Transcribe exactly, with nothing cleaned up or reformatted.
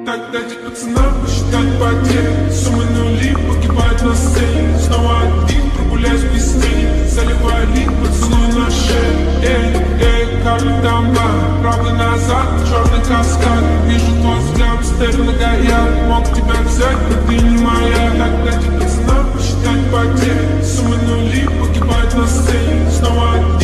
Так дайте пацанам посчитать потери. Суммы нули погибают на сцене. Снова один, прогуляюсь без тени. Заливаю лик, поцелуй на шею. Эй, эй, капли дамба. Правый назад, черный каскад. Вижу твой взгляд, стель на гаяк. Мог тебя взять, но ты не моя. Так дайте пацанам посчитать потери. Суммы нули погибают на сцене. Снова один.